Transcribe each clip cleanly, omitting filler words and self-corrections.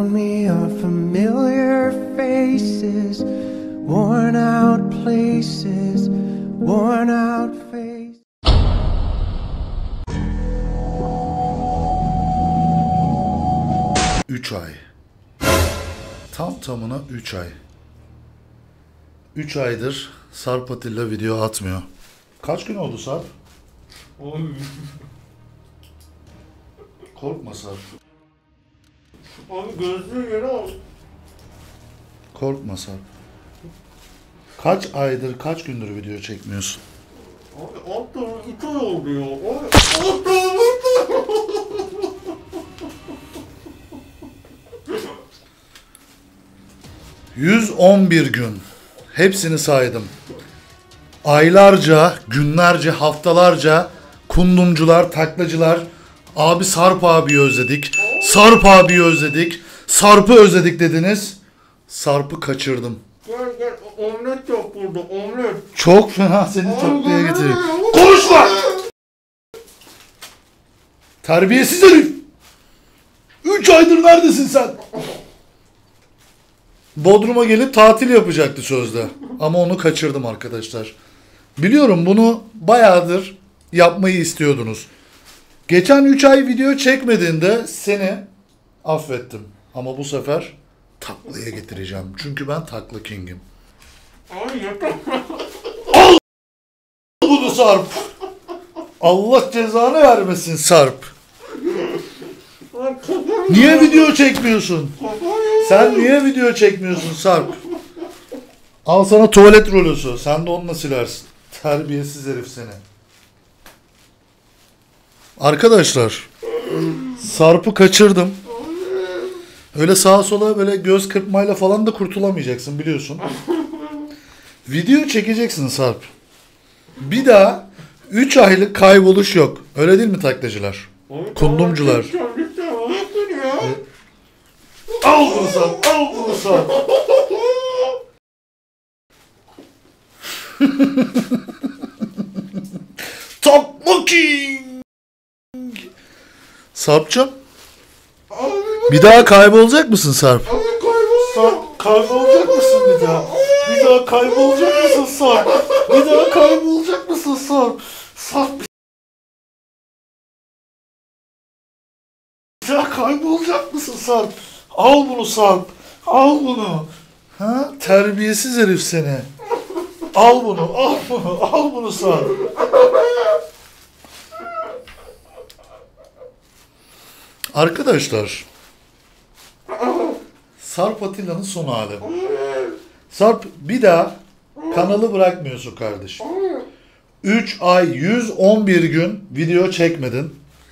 Around me are familiar faces, worn out places, worn out faces. Üç ay. Tam tamına 3 ay. 3 aydır Sarp Atilla video atmıyor. Kaç gün oldu Sarp? Korkma Sarp. Abi gözlüğü yere al. Korkma Sarp. Kaç aydır, kaç gündür video çekmiyorsun? Abi alt tarafı 2 ay oldu ya. Abi alt tarafı. 111 gün. Hepsini saydım. Aylarca, günlerce, haftalarca kundumcular, taklacılar, abi Sarp abiyi özledik, Sarp abiyi özledik, Sarp'ı özledik dediniz. Sarp'ı kaçırdım. Gel omlet yap burada omlet. Çok fena seni taklaya getireyim. Konuşma! Terbiyesiz herif! 3 aydır neredesin sen? Bodrum'a gelip tatil yapacaktı sözde. Ama onu kaçırdım arkadaşlar. Biliyorum bunu bayağıdır yapmayı istiyordunuz. Geçen 3 ay video çekmediğinde seni affettim. Ama bu sefer taklaya getireceğim. Çünkü ben takla king'im. Abi yeter. Al bunu Sarp. Allah cezanı vermesin Sarp. Niye video çekmiyorsun? Sen niye video çekmiyorsun Sarp? Al sana tuvalet rolosu. Sen de onunla silersin. Terbiyesiz herif seni. Arkadaşlar, Sarp'ı kaçırdım. Öyle sağa sola böyle göz kırpmayla falan da kurtulamayacaksın biliyorsun. Video çekeceksin Sarp. Bir daha 3 aylık kayboluş yok. Öyle değil mi taklacılar? Kundumcular. Al bunu Sarp, al bunu Sarp. Takla King. Sarp'cığım. Bir daha kaybolacak mısın Sarp? Sarp kaybolacak mısın bir daha? Bir daha kaybolacak mısın Sarp? Bir daha kaybolacak mısın Sarp? Sarp bir daha kaybolacak mısın Sarp? Al bunu Sarp. Al bunu. Ha? Terbiyesiz herif seni. Al bunu, al bunu, al bunu Sarp. Arkadaşlar, Sarp Atilla'nın son hali. Sarp bir daha kanalı bırakmıyorsun kardeşim. 3 ay 111 gün video çekmedin.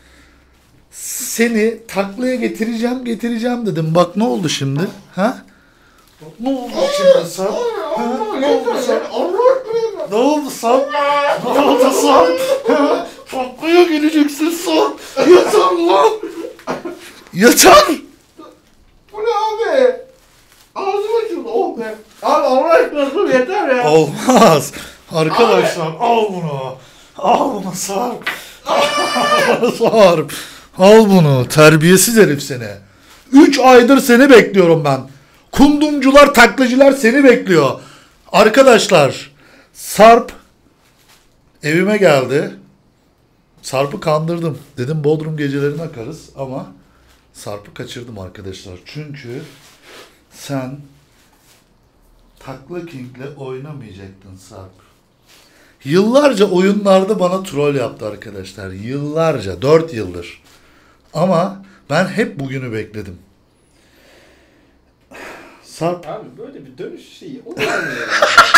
Seni taklaya getireceğim dedim. Bak ne oldu şimdi? Ha? Ne oldu şimdi Sarp? Ha? Ne oldu Sarp? Ne oldu Sarp? Ne oldu Sarp? Taklaya geleceksin Sarp. Yeter lan. Yeter. Bu ne abi? Ağzım açıldı oh be. Abi Allah aşkına dur yeter ya. Olmaz. Arkadaşlar abi. Al bunu. Al bunu Sarp. Sarp. Al bunu. Terbiyesiz herif seni. 3 aydır seni bekliyorum ben. Kundumcular, taklacılar seni bekliyor. Arkadaşlar, Sarp evime geldi. Sarp'ı kandırdım. Dedim Bodrum gecelerine akarız ama Sarp'ı kaçırdım arkadaşlar. Çünkü sen Takla King'le oynamayacaktın Sarp. Yıllarca oyunlarda bana troll yaptı arkadaşlar. Yıllarca, 4 yıldır. Ama ben hep bugünü bekledim. Sarp. Abi böyle bir dönüş şeyi olur mu ya?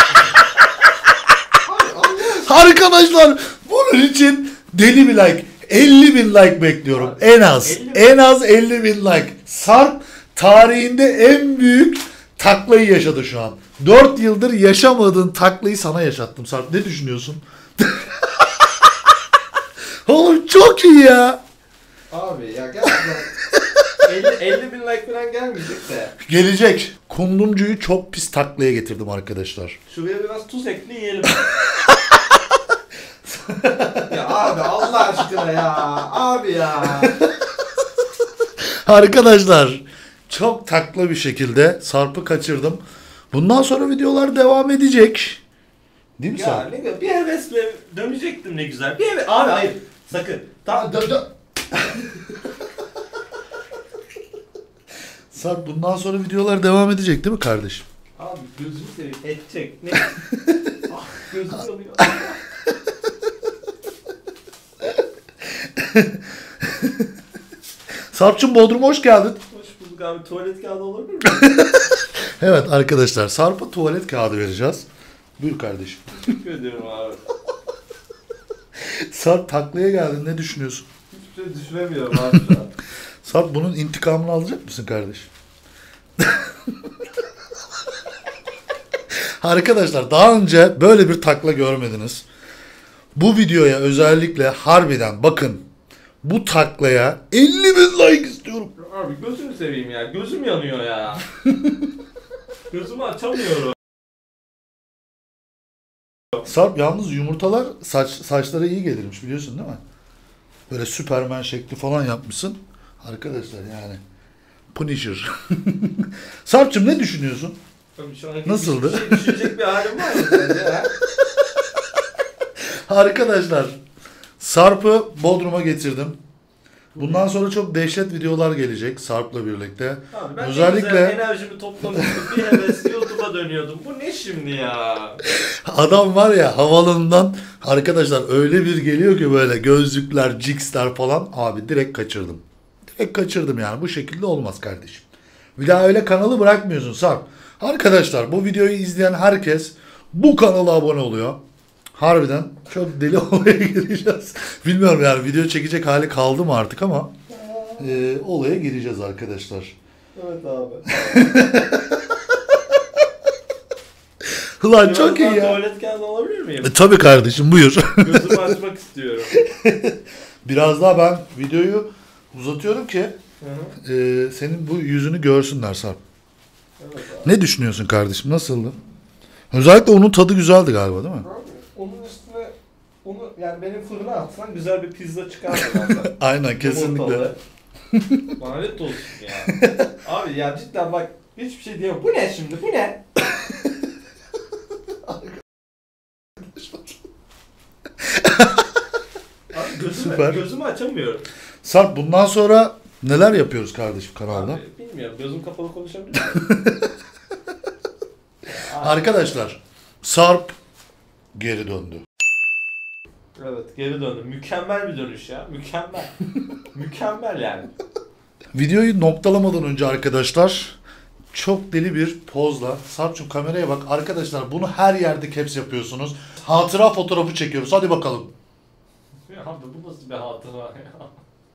Arkadaşlar bunun için deli bir like. 50 bin like bekliyorum. Abi, en az. En az 50 bin like. Sarp tarihinde en büyük taklayı yaşadı şu an. 4 yıldır yaşamadığın taklayı sana yaşattım Sarp. Ne düşünüyorsun? Oğlum çok iyi ya. Abi ya gerçekten 50 bin like falan gelmeyecek de. Gelecek. Kundumcuyu çok pis taklaya getirdim arkadaşlar. Şuraya biraz tuz ekle yiyelim. Ya abi Allah aşkına ya. Abi ya. Arkadaşlar çok takla bir şekilde Sarp'ı kaçırdım. Bundan sonra videolar devam edecek. Değil mi Ya Sarp? ne güzel. Bir hevesle dönecektim ne güzel. Bir heves... Abi hayır. Sakın. Tamam dön. Sarp bundan sonra videolar devam edecek değil mi kardeşim? Abi gözünü seveyim. Edecek. Ne? Ah gözüm yanıyor. Sarp'cığım Bodrum'a hoş geldin. Hoş bulduk abi. Tuvalet kağıdı olabilir mi? Evet arkadaşlar Sarp'a tuvalet kağıdı vereceğiz. Buyur kardeşim. Teşekkür ediyorum abi. Sarp taklaya geldin, ne düşünüyorsun? Hiçbir şey düşünemiyorum abi şu an. Sarp bunun intikamını alacak mısın kardeşim? Arkadaşlar daha önce böyle bir takla görmediniz. Bu videoya özellikle harbiden bakın, bu taklaya 50.000 like istiyorum. Abi gözümü seveyim ya. Gözüm yanıyor ya. Gözümü açamıyorum. Sarp yalnız yumurtalar saçlara iyi gelirmiş, biliyorsun değil mi? Böyle Süperman şekli falan yapmışsın. Arkadaşlar yani Punisher. Sarp'cığım ne düşünüyorsun? Tabii şu an Nasıldı? Bir şey düşünecek bir halim var mı sence ha? Arkadaşlar Sarp'ı Bodrum'a getirdim. Bundan sonra çok dehşet videolar gelecek Sarp'la birlikte. Abi ben Özellikle ne güzel enerjimi toplamıştım. Bir heves YouTube'a dönüyordum. Bu ne şimdi ya? adam var ya havalından arkadaşlar öyle bir geliyor ki böyle gözlükler, jigsler falan, abi direkt kaçırdım. Direkt kaçırdım yani, bu şekilde olmaz kardeşim. Bir daha öyle kanalı bırakmıyorsun Sarp. Arkadaşlar bu videoyu izleyen herkes bu kanala abone oluyor. Harbiden çok deli olaya gireceğiz. Bilmiyorum yani video çekecek hali kaldı mı artık ama olaya gireceğiz arkadaşlar. Evet abi. Ulan çok iyi ya. Tuvalet kağıdı alabilir miyim? Tabii kardeşim, buyur. Gözümü açmak istiyorum. Biraz daha ben videoyu uzatıyorum ki Hı hı. senin bu yüzünü görsünler Sarp. Evet abi. Ne düşünüyorsun kardeşim? Nasıldı? Özellikle onun tadı güzeldi galiba değil mi? Abi, onun üstüne onu yani benim fırına atsan güzel bir pizza çıkardı benden. Aynen, kesinlikle. Yumurtalı. Lanet olsun ya. Abi ya cidden bak hiçbir şey diyemem. Bu ne şimdi? Bu ne? Abi Süper. gözümü açamıyorum. Sarp bundan sonra neler yapıyoruz kardeşim kanalda? Abi, bilmiyorum. Gözüm kapalı konuşabilir miyim? Arkadaşlar Sarp geri döndü. Evet geri döndüm. Mükemmel bir dönüş ya. Mükemmel. Mükemmel yani. Videoyu noktalamadan önce arkadaşlar çok deli bir pozla, Sarp'cığım kameraya bak arkadaşlar, bunu her yerde caps yapıyorsunuz. Hatıra fotoğrafı çekiyoruz, hadi bakalım. Ya abi bu nasıl bir hatıra ya?